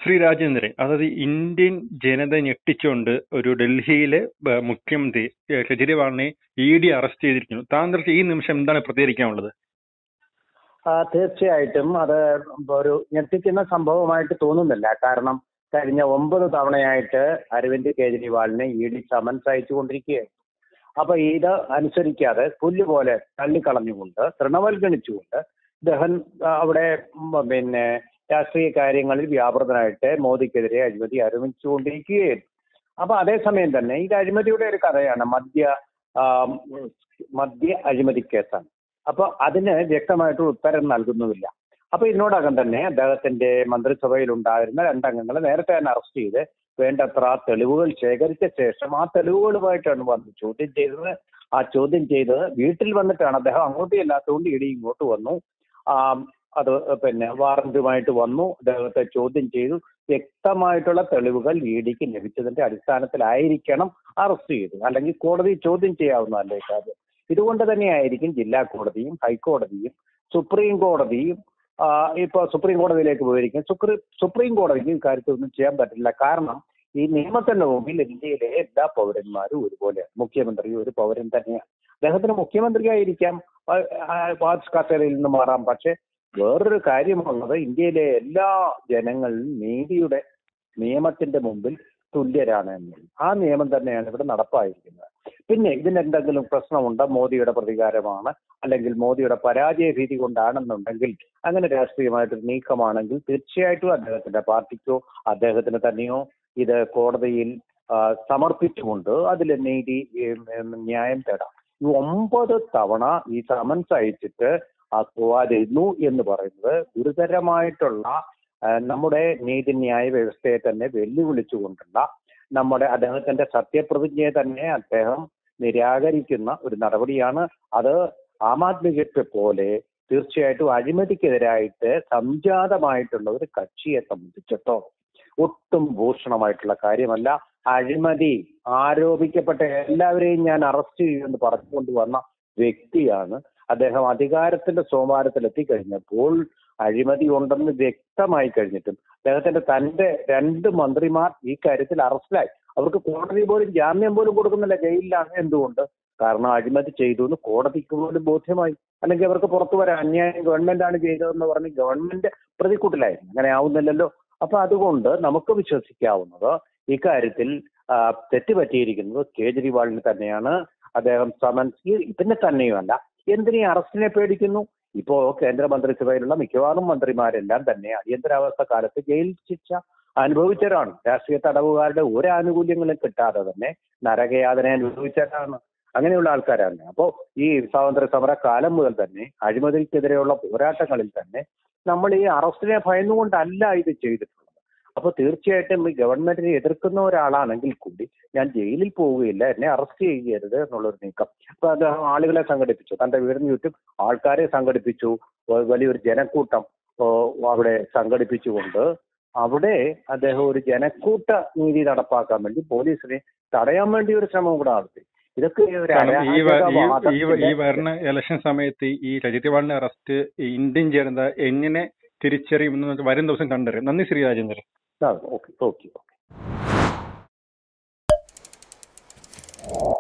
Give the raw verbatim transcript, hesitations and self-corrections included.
ശ്രീ രാജേന്ദ്രൻ, അതായത് ഇന്ത്യൻ ജനത ഞെട്ടിച്ചുകൊണ്ട് ഒരു ഡൽഹിയിലെ ബ- മുഖ്യമന്ത്രി ഏഹ്, കെജ്രിവാളിനെ ഇ ഡി അറസ്റ്റ് ചെയ്തിരിക്കുന്നു. താങ്കൾക്ക് ഈ നിമിഷം എന്താണ് പ്രതികരിക്കാനുള്ളത്? ആ, തീർച്ചയായിട്ടും അത് ഒരു ഞെട്ടിക്കുന്ന സംഭവമായിട്ട് തോന്നുന്നില്ല. കാരണം കഴിഞ്ഞ ഒമ്പത് തവണയായിട്ട് അരവിന്ദ് കെജ്രിവാളിനെ ഇ ഡി സമൻസ് അയച്ചുകൊണ്ടിരിക്കുകയാണ്. അപ്പൊ ഇത് അനുസരിക്കാതെ പുല്ലുപോലെ തള്ളിക്കളഞ്ഞുകൊണ്ട് തൃണവൽഗണിച്ചുകൊണ്ട് ദഹൻ ആ, അവിടെ ഉം, പിന്നെ രാഷ്ട്രീയ കാര്യങ്ങളിൽ വ്യാപൃതനായിട്ട് മോദിക്കെതിരെ അഴിമതി ആരംഭിച്ചുകൊണ്ടിരിക്കുകയായിരുന്നു. അപ്പൊ അതേസമയം തന്നെ ഇത് അഴിമതിയുടെ ഒരു കഥയാണ്. മദ്യ ആ, ഉം, മദ്യ അഴിമതി കേസാണ്. അപ്പൊ അതിന് വ്യക്തമായിട്ട് ഉത്തരം നൽകുന്നുമില്ല. അപ്പൊ ഇതിനോടകം തന്നെ അദ്ദേഹത്തിന്റെ മന്ത്രിസഭയിൽ ഉണ്ടായിരുന്ന രണ്ടംഗങ്ങളെ നേരത്തെ തന്നെ അറസ്റ്റ് ചെയ്ത് വേണ്ടത്ര തെളിവുകൾ ശേഖരിച്ച ശേഷം ആ തെളിവുകളുമായിട്ടാണ് വന്ന് ചോദ്യം ചെയ്തത്. ആ ചോദ്യം ചെയ്തത് വീട്ടിൽ വന്നിട്ടാണ്. അദ്ദേഹം അങ്ങോട്ട് ചെല്ലാത്തതുകൊണ്ട് ഇടി ഇങ്ങോട്ട് വന്നു. ആ അത് പിന്നെ വാറന്റുമായിട്ട് വന്നു, അദ്ദേഹത്തെ ചോദ്യം ചെയ്തു. വ്യക്തമായിട്ടുള്ള തെളിവുകൾ ഇ ഡിക്ക് ലഭിച്ചതിന്റെ അടിസ്ഥാനത്തിലായിരിക്കണം അറസ്റ്റ് ചെയ്തത്. അല്ലെങ്കിൽ കോടതി ചോദ്യം ചെയ്യാവുന്നതല്ലേ കാര്യം. ഇതുകൊണ്ട് തന്നെയായിരിക്കും ജില്ലാ കോടതിയും ഹൈക്കോടതിയും സുപ്രീം കോടതിയും ആ, ഇപ്പൊ സുപ്രീം കോടതിയിലേക്ക് പോയിരിക്കും. സുപ്രീം സുപ്രീം കോടതിക്ക് ഇക്കാര്യത്തിൽ ഒന്നും ചെയ്യാൻ പറ്റില്ല. കാരണം ഈ നിയമത്തിന്റെ മുമ്പിൽ ഇന്ത്യയിലെ എല്ലാ പൗരന്മാരും ഒരുപോലെയാണ്. മുഖ്യമന്ത്രി ഒരു പൗരൻ തന്നെയാണ്. അദ്ദേഹത്തിന് മുഖ്യമന്ത്രിയായിരിക്കാം, ആ, ആ, വാച്ച് കസേരയിൽ നിന്ന് മാറാം. പക്ഷെ വേറൊരു കാര്യമുള്ളത്, ഇന്ത്യയിലെ എല്ലാ ജനങ്ങളും നീതിയുടെ നിയമത്തിന്റെ മുമ്പിൽ തുല്യരാണ് എന്നത്. ആ നിയമം തന്നെയാണ് ഇവിടെ നടപ്പായിരിക്കുന്നത്. പിന്നെ ഇതിന് എന്തെങ്കിലും പ്രശ്നമുണ്ടോ, മോദിയുടെ പ്രതികാരമാണ് അല്ലെങ്കിൽ മോദിയുടെ പരാജയ ഭീതി കൊണ്ടാണെന്നുണ്ടെങ്കിൽ, അങ്ങനെ രാഷ്ട്രീയമായിട്ടൊരു നീക്കമാണെങ്കിൽ തീർച്ചയായിട്ടും അദ്ദേഹത്തിന്റെ പാർട്ടിക്കോ അദ്ദേഹത്തിന് തന്നെയോ ഇത് കോടതിയിൽ ആ, സമർപ്പിച്ചുകൊണ്ട് അതിൽ നീതി ഏം, ഏം, ന്യായം തേടാം. ഈ ഒമ്പത് തവണ ഈ സമൻസ് അയച്ചിട്ട് ആ പോവാതിരുന്നു എന്ന് പറയുന്നത് ഗുരുതരമായിട്ടുള്ള ആ, നമ്മുടെ നീതിന്യായ വ്യവസ്ഥയെ തന്നെ വെല്ലുവിളിച്ചുകൊണ്ടുള്ള നമ്മുടെ അദ്ദേഹത്തിന്റെ സത്യപ്രതിജ്ഞയെ തന്നെ അദ്ദേഹം നിരാകരിക്കുന്ന ഒരു നടപടിയാണ്. അത് ആം ആദ്മിയെ പോലെ തീർച്ചയായിട്ടും അഴിമതിക്കെതിരായിട്ട് സംജാതമായിട്ടുള്ള ഒരു കക്ഷിയെ സംബന്ധിച്ചിട്ടോ ഒട്ടും ഭൂഷണമായിട്ടുള്ള കാര്യമല്ല. അഴിമതി ആരോപിക്കപ്പെട്ട എല്ലാവരെയും ഞാൻ അറസ്റ്റ് ചെയ്യുമെന്ന് പറഞ്ഞുകൊണ്ട് വന്ന വ്യക്തിയാണ്. അദ്ദേഹം അധികാരത്തിന്റെ സോപാനത്തിൽ എത്തിക്കഴിഞ്ഞപ്പോൾ അഴിമതി ഉണ്ടെന്ന് വ്യക്തമായി കഴിഞ്ഞിട്ടും അദ്ദേഹത്തിന്റെ തന്റെ രണ്ട് മന്ത്രിമാർ ഈ കാര്യത്തിൽ അറസ്റ്റിലായി. അവർക്ക് കോടതി പോലും ജാമ്യം പോലും കൊടുക്കുന്നില്ല, ജയിലിലാണ്. എന്തുകൊണ്ട്? കാരണം അഴിമതി ചെയ്തു എന്ന് കോടതിക്ക് പോലും ബോധ്യമായി. അല്ലെങ്കിൽ അവർക്ക് പുറത്തു വരാൻ അന്യായം ഗവൺമെന്റാണ് ചെയ്തതെന്ന് പറഞ്ഞ് ഗവൺമെന്റ് പ്രതിക്കൂട്ടിലായി. അങ്ങനെ ആവുന്നില്ലല്ലോ. അപ്പൊ അതുകൊണ്ട് നമുക്ക് വിശ്വസിക്കാവുന്നത് ഇക്കാര്യത്തിൽ ആ, തെറ്റുപറ്റിയിരിക്കുന്നത് കേജ്രിവാളിന് തന്നെയാണ്. അദ്ദേഹം സമൻസ് ഇതിനെ തന്നെയുമല്ല, എന്തിനീ അറസ്റ്റിനെ പേടിക്കുന്നു? ഇപ്പോ കേന്ദ്രമന്ത്രിസഭയിലുള്ള മിക്കവാറും മന്ത്രിമാരെല്ലാം തന്നെ അടിയന്തരാവസ്ഥ കാലത്ത് ജയിൽ ശിക്ഷ അനുഭവിച്ചവരാണ്. രാഷ്ട്രീയ തടവുകാരുടെ ഒരു ആനുകൂല്യങ്ങളും കിട്ടാതെ തന്നെ നരകയാതന അനുഭവിച്ചവരാണ്. അങ്ങനെയുള്ള ആൾക്കാരാണ്. അപ്പോ ഈ സ്വാതന്ത്ര്യ സമര കാലം മുതൽ തന്നെ അഴിമതിക്കെതിരെയുള്ള പോരാട്ടങ്ങളിൽ തന്നെ നമ്മൾ ഈ അറസ്റ്റിനെ ഭയന്നുകൊണ്ടല്ല ഇത് ചെയ്തിട്ടുള്ളത്. അപ്പൊ തീർച്ചയായിട്ടും ഈ ഗവൺമെന്റിനെ എതിർക്കുന്ന ഒരാളാണെങ്കിൽ കൂടി ഞാൻ ജയിലിൽ പോവുകയില്ല, എന്നെ അറസ്റ്റ് ചെയ്യരുത് എന്നുള്ളൊരു നീക്കം. അപ്പൊ അദ്ദേഹം ആളുകളെ സംഘടിപ്പിച്ചു, തന്റെ വീടിന് ചുറ്റും ആൾക്കാരെ സംഘടിപ്പിച്ചു, വ- വലിയൊരു ജനക്കൂട്ടം ഓ, അവിടെ സംഘടിപ്പിച്ചുകൊണ്ട് അവിടെ അദ്ദേഹം ഒരു ജനക്കൂട്ട നീതി നടപ്പാക്കാൻ വേണ്ടി പോലീസിനെ തടയാൻ വേണ്ടി ഒരു ശ്രമം കൂടെ നടത്തി. ഇതൊക്കെ ഒരു കാരണം ഈ വ- ഈ ഈ വ- ഈ അരാജകവാദത്തിന്റെ വരുന്ന ഇലക്ഷൻ സമയത്ത് ഈ കെജ്രിവാളിന്റെ അറസ്റ്റ് ഇന്ത്യൻ ജനത എങ്ങനെ തിരിച്ചറിയുമെന്ന് വരും ദിവസം കണ്ടറിയാം. നന്ദി Shri Rajendran. Okay okay okay